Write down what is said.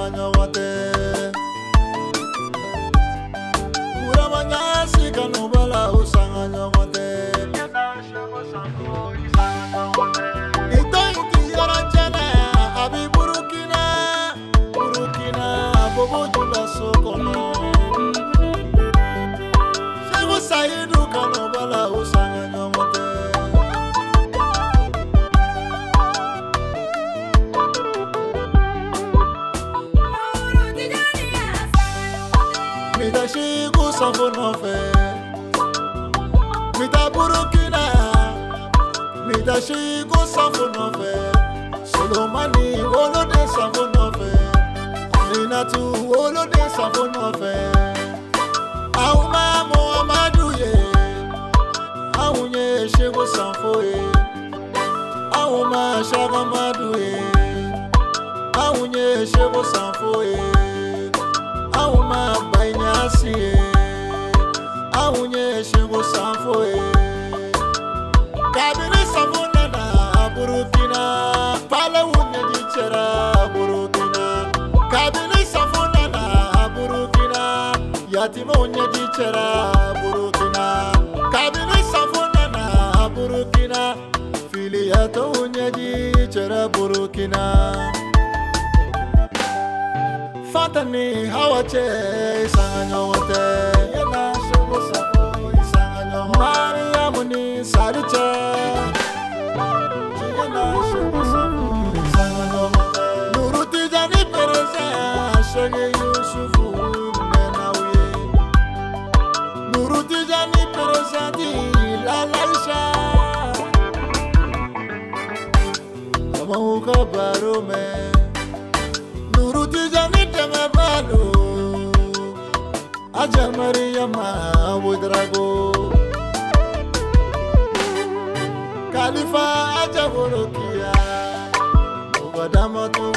sanganyote Pura manyasi kanubala usanganyote Ito iti yaranjana abi burukina bobo jula sokono Sego saidu kanubala usanganyote Mita shiku sambono fe Mita burukina Mita shiku sambono fe Solomani wolo de sambono fe Minatu wolo de sambono fe Auma Muhammadu ye Aunye shiku samfo ye Auma Shagamadu ye Aunye shiku samfo ye Auma bainyasi Aunye shigo sanfo Kabini safona na burukina Pala unye dichera burukina Kabini safona na burukina Yatima unye dichera burukina Kabini safona na burukina Filiato unye dichera burukina Fatani hawache sanganyote Yena shogo safo sanganyote Maria muni sariche Yena shogo safo sanganyote Nuruti jani pereza Shege Yusufu menawiye Nuruti jani pereza di lalaisha Kama barume Nuruti jani temebalo Aja Maria ma wudrago Khalifa aja borokia Obadama tu